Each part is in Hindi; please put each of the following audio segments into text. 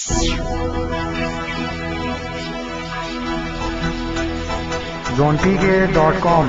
zonpk.com।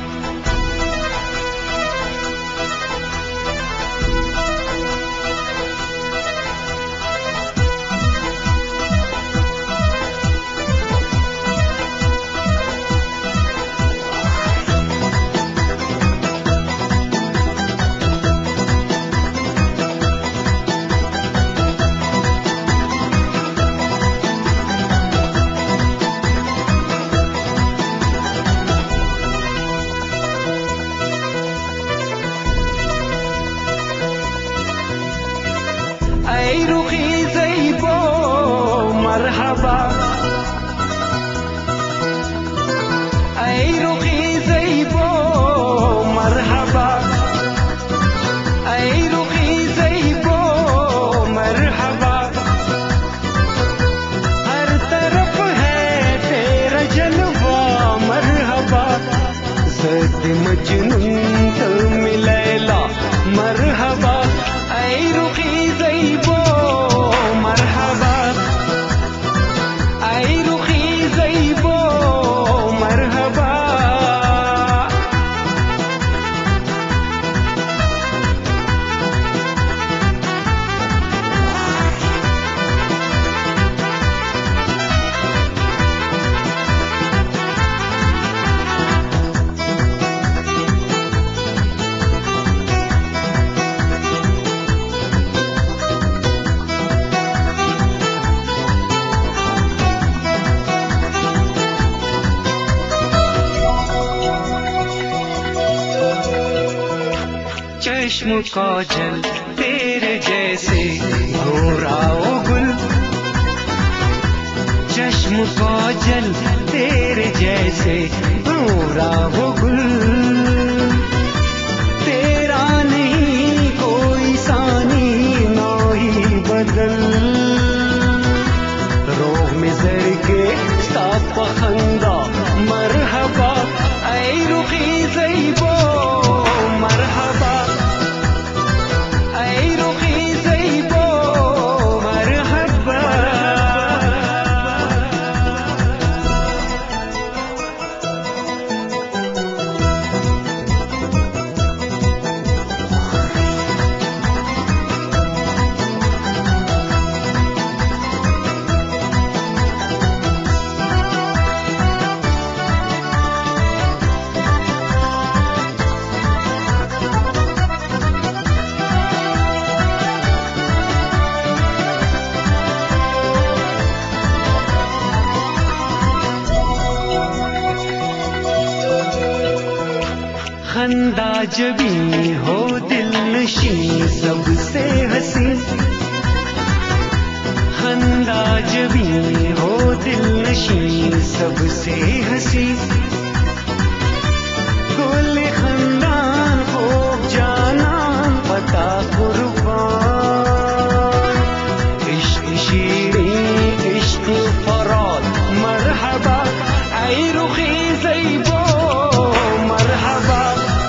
ae-rukhi-zaiba marhaba, ae-rukhi-zaiba marhaba, ae-rukhi-zaiba marhaba। हर तरफ है तेरा जलवा मरहबा, ज़द मजनून तुम लैला मरहबा। ae-rukhi-zaiba marhaba, ae-rukhi-zaiba marhaba। चश्म का जल तेरे जैसे गोरा ओ गुल, चश्म का जल तेरे जैसे गोरा हो गुल। तेरा नहीं कोई सानी ना ही बदल, रोह में जर के साफ पखंदा मरहबा। ae-rukhi-zaiba मरहबा, ae-rukhi-zaiba मरहबा। खंदा जबी हो दिल नशी सबसे हसी, खंदा जबी हो दिल नशी सबसे हसी। गोले खंदान हो जाना पता कुर्बान, इश्क शीरीं इश्क फराद मरहबा। ae-rukhi-zaiba मरहबा,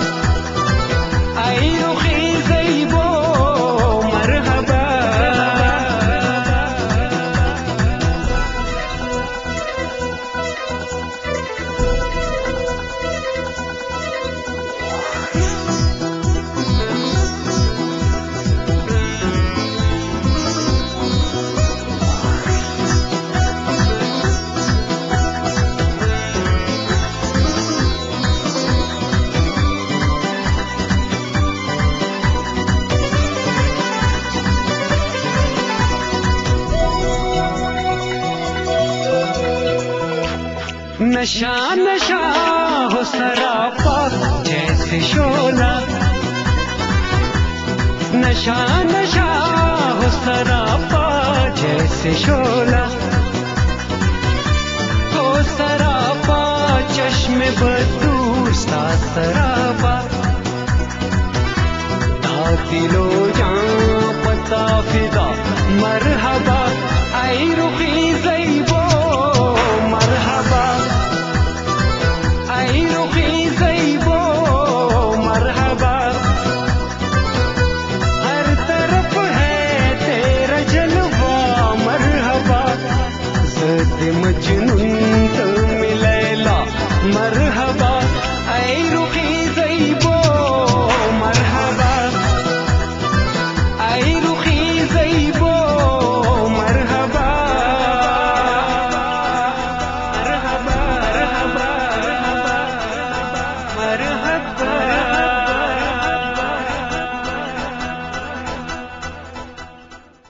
ae-rukhi-zaiba मरहबा। नशा नशा हो सरापा जैसे शोला, नशा नशा हो सरापा जैसे शोला। हो सरापा चश्मे बदूर सा सरापा, दिलो जां पता फिदा मरहबा। ae-rukhi-zaiba मरहबा, ae-rukhi-zaiba मरहबा। हर तरफ है तेरा जलवा मरहबा। दे मजनू